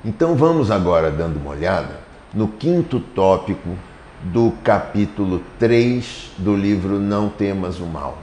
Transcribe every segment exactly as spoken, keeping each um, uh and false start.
Então vamos agora dando uma olhada no quinto tópico do capítulo três do livro Não Temas o Mal.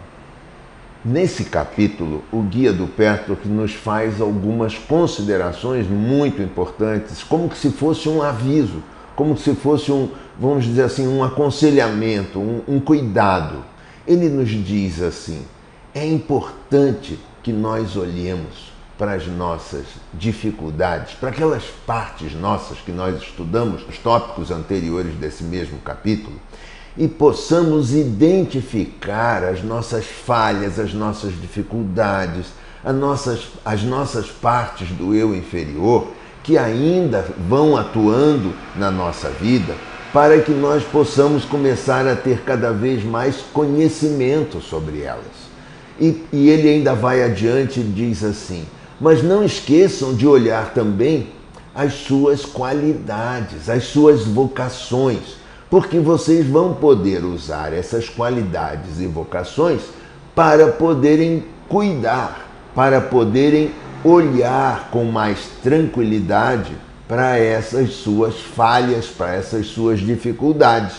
Nesse capítulo, o guia do Petrarch nos faz algumas considerações muito importantes, como se fosse um aviso, como se fosse um, vamos dizer assim, um aconselhamento, um, um cuidado. Ele nos diz assim: é importante que nós olhemos para as nossas dificuldades, para aquelas partes nossas que nós estudamos nos tópicos anteriores desse mesmo capítulo, e possamos identificar as nossas falhas, as nossas dificuldades, as nossas, as nossas partes do eu inferior que ainda vão atuando na nossa vida, para que nós possamos começar a ter cada vez mais conhecimento sobre elas. E, e ele ainda vai adiante e diz assim: mas não esqueçam de olhar também as suas qualidades, as suas vocações, porque vocês vão poder usar essas qualidades e vocações para poderem cuidar, para poderem olhar com mais tranquilidade para essas suas falhas, para essas suas dificuldades.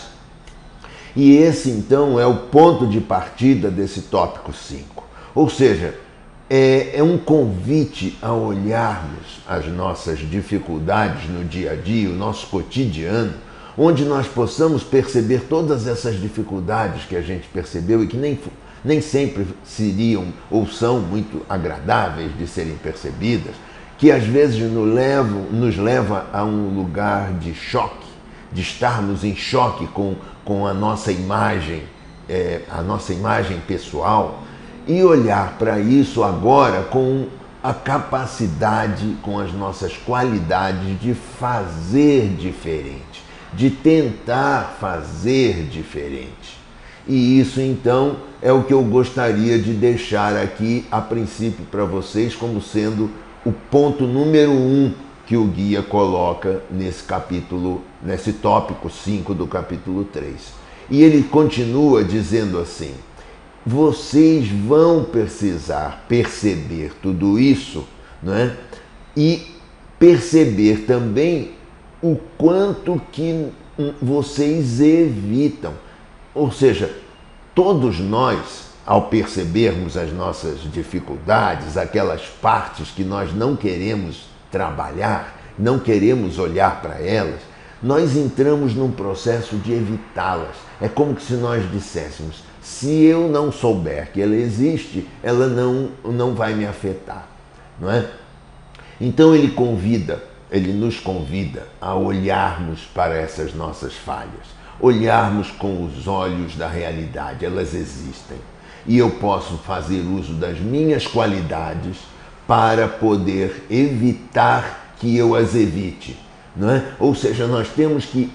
E esse, então, é o ponto de partida desse tópico cinco. Ou seja, é, é um convite a olharmos as nossas dificuldades no dia a dia, o nosso cotidiano, onde nós possamos perceber todas essas dificuldades que a gente percebeu e que nem, nem sempre seriam ou são muito agradáveis de serem percebidas, que às vezes nos levam, nos leva a um lugar de choque, de estarmos em choque com, com a nossa imagem, é, a nossa imagem pessoal, e olhar para isso agora com a capacidade, com as nossas qualidades de fazer diferente, de tentar fazer diferente. E isso, então, é o que eu gostaria de deixar aqui, a princípio, para vocês, como sendo o ponto número um que o guia coloca nesse capítulo, nesse tópico cinco do capítulo três. E ele continua dizendo assim: vocês vão precisar perceber tudo isso, não é? E perceber também o quanto que vocês evitam. Ou seja, todos nós, ao percebermos as nossas dificuldades, aquelas partes que nós não queremos trabalhar, não queremos olhar para elas, nós entramos num processo de evitá-las. É como se nós disséssemos: se eu não souber que ela existe, ela não, não vai me afetar, não é? Então ele convida, ele nos convida a olharmos para essas nossas falhas, olharmos com os olhos da realidade. Elas existem e eu posso fazer uso das minhas qualidades para poder evitar que eu as evite, não é? Ou seja, nós temos que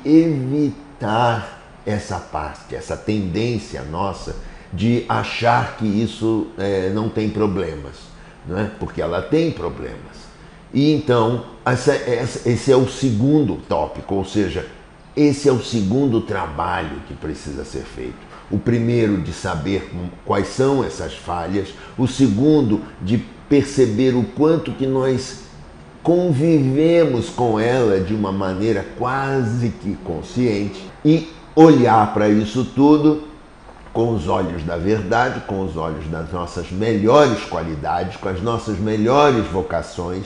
evitar essa parte, essa tendência nossa de achar que isso é, não tem problemas, não é? Porque ela tem problemas. E então, essa, essa, esse é o segundo tópico, ou seja, esse é o segundo trabalho que precisa ser feito. O primeiro, de saber quais são essas falhas. O segundo, de perceber o quanto que nós convivemos com ela de uma maneira quase que consciente. E olhar para isso tudo com os olhos da verdade, com os olhos das nossas melhores qualidades, com as nossas melhores vocações,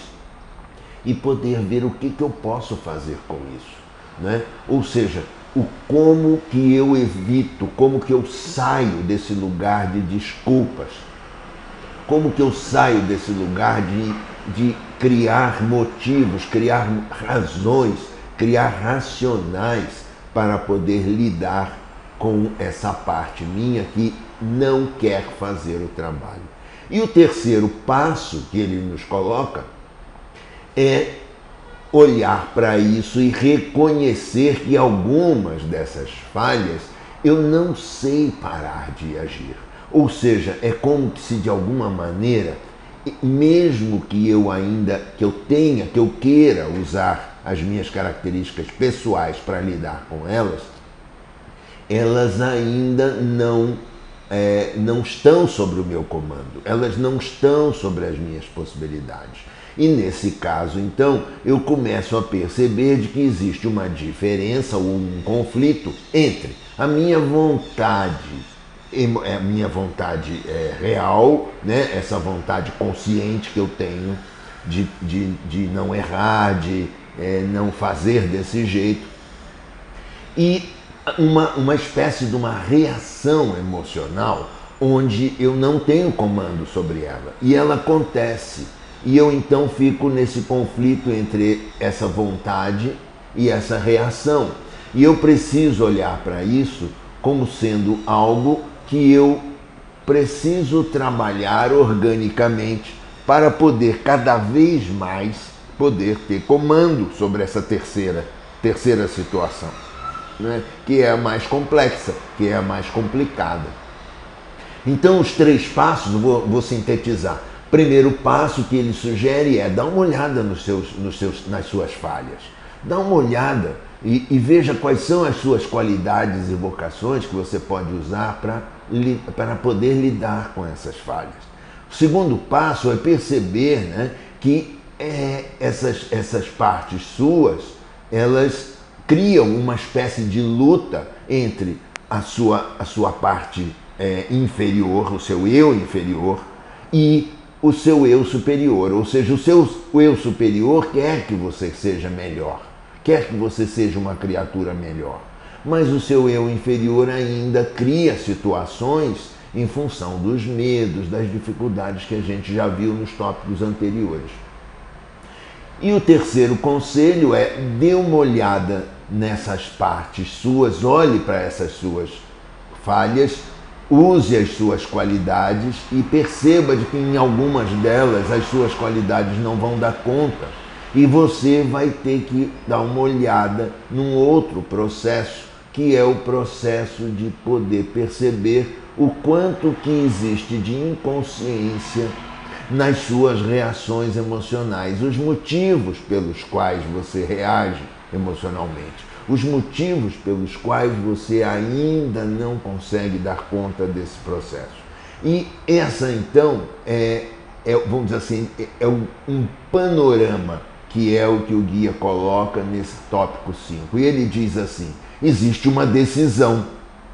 e poder ver o que, que eu posso fazer com isso, né? Ou seja, o como que eu evito, como que eu saio desse lugar de desculpas, como que eu saio desse lugar de, de criar motivos, criar razões, criar racionais para poder lidar com essa parte minha que não quer fazer o trabalho. E o terceiro passo que ele nos coloca é olhar para isso e reconhecer que algumas dessas falhas eu não sei parar de agir. Ou seja, é como se de alguma maneira, mesmo que eu ainda, que eu tenha, que eu queira usar as minhas características pessoais para lidar com elas, elas ainda não é, não estão sobre o meu comando, elas não estão sobre as minhas possibilidades. E nesse caso, então, eu começo a perceber de que existe uma diferença ou um conflito entre a minha vontade, a minha vontade é, real, né? Essa vontade consciente que eu tenho de, de, de não errar, de é, não fazer desse jeito, e uma, uma espécie de uma reação emocional onde eu não tenho comando sobre ela. E ela acontece. E eu então fico nesse conflito entre essa vontade e essa reação. E eu preciso olhar para isso como sendo algo que eu preciso trabalhar organicamente para poder cada vez mais poder ter comando sobre essa terceira, terceira situação, né? Que é a mais complexa, que é a mais complicada. Então os três passos, vou, vou sintetizar. Primeiro passo que ele sugere é dar uma olhada nos seus, nos seus, nas suas falhas. Dá uma olhada e, e veja quais são as suas qualidades e vocações que você pode usar para, para poder lidar com essas falhas. O segundo passo é perceber, né, que é, essas, essas partes suas, elas criam uma espécie de luta entre a sua, a sua parte é, inferior, o seu eu inferior, e o seu eu superior. Ou seja, o seu o eu superior quer que você seja melhor, quer que você seja uma criatura melhor, mas o seu eu inferior ainda cria situações em função dos medos, das dificuldades que a gente já viu nos tópicos anteriores. E o terceiro conselho é: dê uma olhada nessas partes suas, olhe para essas suas falhas, use as suas qualidades e perceba de que em algumas delas as suas qualidades não vão dar conta. E você vai ter que dar uma olhada num outro processo, que é o processo de poder perceber o quanto que existe de inconsciência nas suas reações emocionais, os motivos pelos quais você reage emocionalmente, os motivos pelos quais você ainda não consegue dar conta desse processo. E essa, então, é, é vamos dizer assim, é um panorama que é o que o guia coloca nesse tópico cinco. E ele diz assim: existe uma decisão,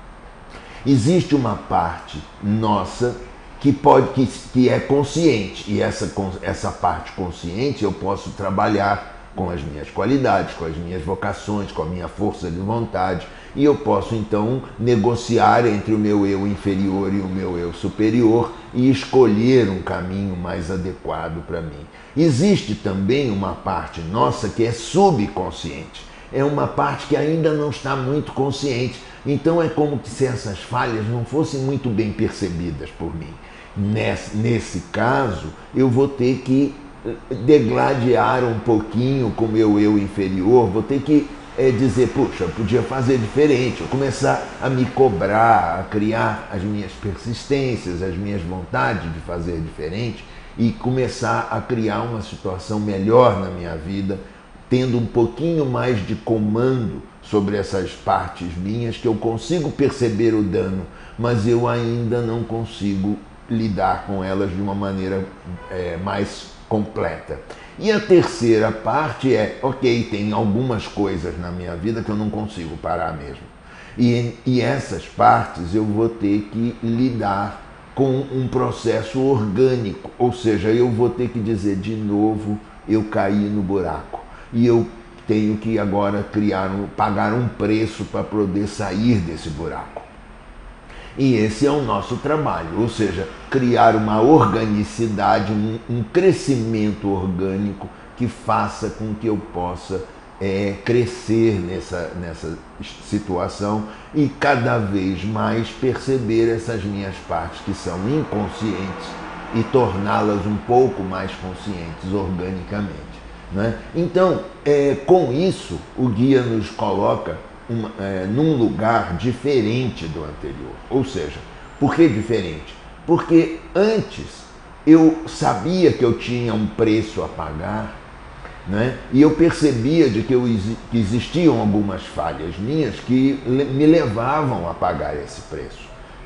existe uma parte nossa que pode que, que é consciente, e essa, essa parte consciente eu posso trabalhar com as minhas qualidades, com as minhas vocações, com a minha força de vontade, e eu posso então negociar entre o meu eu inferior e o meu eu superior e escolher um caminho mais adequado para mim. Existe também uma parte nossa que é subconsciente, é uma parte que ainda não está muito consciente, então é como se essas falhas não fossem muito bem percebidas por mim. Nesse, nesse caso, eu vou ter que degladiar um pouquinho com o meu eu inferior, vou ter que é, dizer, puxa, eu podia fazer diferente, eu começar a me cobrar, a criar as minhas persistências, as minhas vontades de fazer diferente e começar a criar uma situação melhor na minha vida, tendo um pouquinho mais de comando sobre essas partes minhas, que eu consigo perceber o dano, mas eu ainda não consigo lidar com elas de uma maneira é, mais completa. E a terceira parte é, ok, tem algumas coisas na minha vida que eu não consigo parar mesmo. E, e essas partes eu vou ter que lidar com um processo orgânico, ou seja, eu vou ter que dizer de novo, eu caí no buraco. E eu tenho que agora criar, um, pagar um preço para poder sair desse buraco. E esse é o nosso trabalho, ou seja, criar uma organicidade, um, um crescimento orgânico que faça com que eu possa é, crescer nessa, nessa situação e cada vez mais perceber essas minhas partes que são inconscientes e torná-las um pouco mais conscientes organicamente. Né? Então, é, com isso, o guia nos coloca uma, é, num lugar diferente do anterior. Ou seja, por que diferente? Porque antes eu sabia que eu tinha um preço a pagar, né? E eu percebia de que, eu, que existiam algumas falhas minhas que me levavam a pagar esse preço.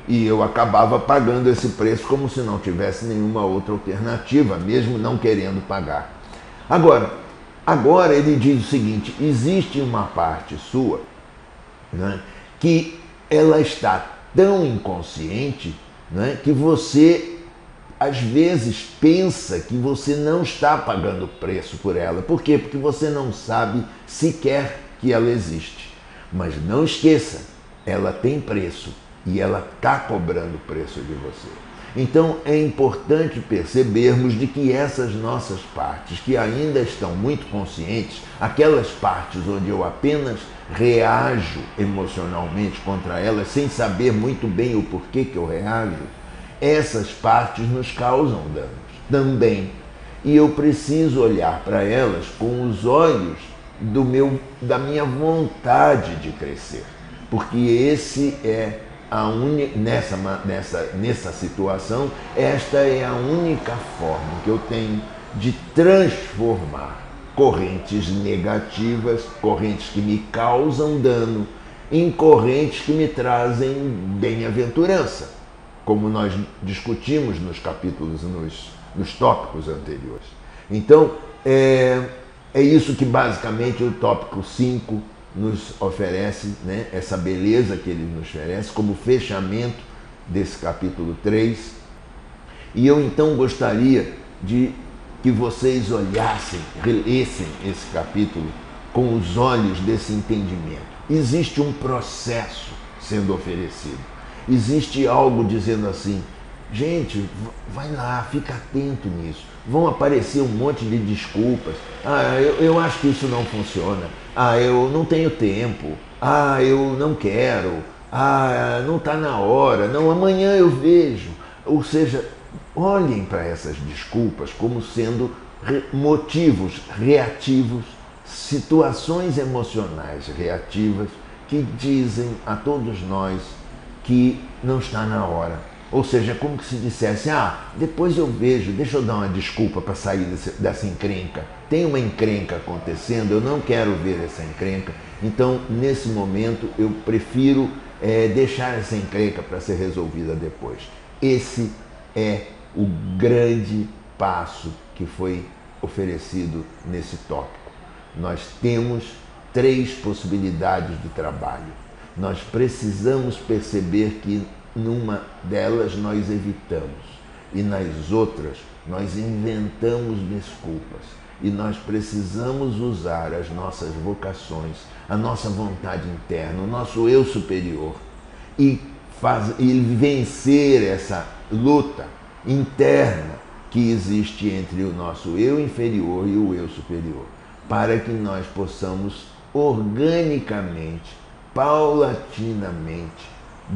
E eu acabava pagando esse preço como se não tivesse nenhuma outra alternativa, mesmo não querendo pagar. Agora, agora ele diz o seguinte: existe uma parte sua, né, que ela está tão inconsciente, né, que você às vezes pensa que você não está pagando preço por ela. Por quê? Porque você não sabe sequer que ela existe. Mas não esqueça, ela tem preço e ela está cobrando preço de você. Então é importante percebermos de que essas nossas partes, que ainda estão muito conscientes, aquelas partes onde eu apenas reajo emocionalmente contra elas, sem saber muito bem o porquê que eu reajo, essas partes nos causam danos também. E eu preciso olhar para elas com os olhos do meu, da minha vontade de crescer. Porque esse é a única, nessa, nessa, nessa situação, esta é a única forma que eu tenho de transformar correntes negativas, correntes que me causam dano, em correntes que me trazem bem-aventurança, como nós discutimos nos capítulos, nos, nos tópicos anteriores. Então, é, é isso que basicamente o tópico cinco nos oferece, né? Essa beleza que ele nos oferece como fechamento desse capítulo três. E eu então gostaria de que vocês olhassem, relessem esse capítulo com os olhos desse entendimento. Existe um processo sendo oferecido. Existe algo dizendo assim: gente, vai lá, fica atento nisso. Vão aparecer um monte de desculpas. Ah, eu, eu acho que isso não funciona. Ah, eu não tenho tempo. Ah, eu não quero. Ah, não está na hora. Não, amanhã eu vejo. Ou seja, olhem para essas desculpas como sendo motivos reativos, situações emocionais reativas que dizem a todos nós que não está na hora. Ou seja, como que se dissesse: ah, depois eu vejo, deixa eu dar uma desculpa para sair desse, dessa encrenca. Tem uma encrenca acontecendo, eu não quero ver essa encrenca, então nesse momento eu prefiro é, deixar essa encrenca para ser resolvida depois. Esse é o grande passo que foi oferecido nesse tópico. Nós temos três possibilidades de trabalho. Nós precisamos perceber que numa delas nós evitamos e nas outras nós inventamos desculpas. E nós precisamos usar as nossas vocações, a nossa vontade interna, o nosso eu superior e, faz, e vencer essa luta interna que existe entre o nosso eu inferior e o eu superior, para que nós possamos organicamente, paulatinamente,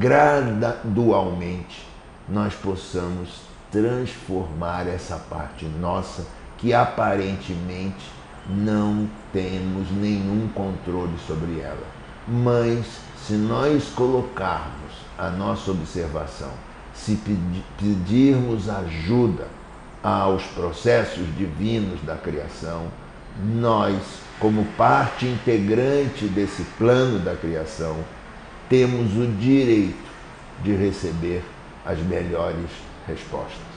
gradualmente, nós possamos transformar essa parte nossa que aparentemente não temos nenhum controle sobre ela. Mas se nós colocarmos a nossa observação, se pedirmos ajuda aos processos divinos da criação, nós, como parte integrante desse plano da criação, temos o direito de receber as melhores respostas.